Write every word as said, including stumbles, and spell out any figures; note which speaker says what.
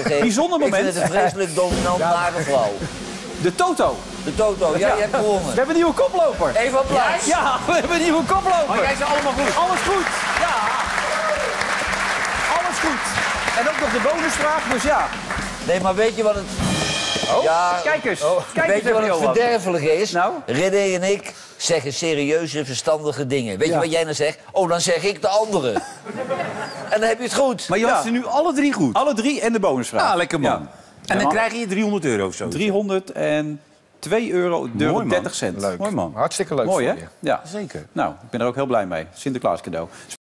Speaker 1: geen...
Speaker 2: Bijzonder moment.
Speaker 1: Ik vind het een vreselijk dominant nare vrouw.
Speaker 2: De Toto.
Speaker 1: De Toto, ja, je hebt gewonnen.
Speaker 2: We hebben een nieuwe koploper.
Speaker 1: Eva Blaas.
Speaker 2: Ja, we hebben een nieuwe koploper.
Speaker 3: Maar jij ze allemaal goed.
Speaker 2: Alles goed. Ja. Alles goed. En ook nog de bonusvraag, dus ja.
Speaker 1: Nee, maar weet je wat het...
Speaker 2: Oh,
Speaker 1: Ja,
Speaker 2: kijk eens.
Speaker 1: oh,
Speaker 2: Kijk
Speaker 1: weet
Speaker 2: eens
Speaker 1: je wat
Speaker 2: even,
Speaker 1: het
Speaker 2: Johan.
Speaker 1: verderfelijke is?
Speaker 2: Nou?
Speaker 1: René en ik zeggen serieuze, verstandige dingen. Weet
Speaker 2: Ja.
Speaker 1: je wat jij dan zegt? Oh, dan zeg ik de andere. En dan heb je het goed.
Speaker 3: Maar je had
Speaker 2: Ja.
Speaker 3: ze nu alle drie goed.
Speaker 2: Alle drie en de bonusvraag.
Speaker 3: Ah, lekker man.
Speaker 2: Ja.
Speaker 3: En dan
Speaker 2: Ja.
Speaker 3: krijg je driehonderd euro of zo.
Speaker 2: driehonderdtwee euro,
Speaker 3: Mooi, man.
Speaker 2: dertig cent.
Speaker 4: Leuk.
Speaker 2: Mooi man.
Speaker 4: Hartstikke leuk
Speaker 2: Mooi, hè?
Speaker 4: voor je.
Speaker 2: Ja.
Speaker 3: Zeker.
Speaker 2: Nou, ik ben er ook heel blij mee. Sinterklaas cadeau.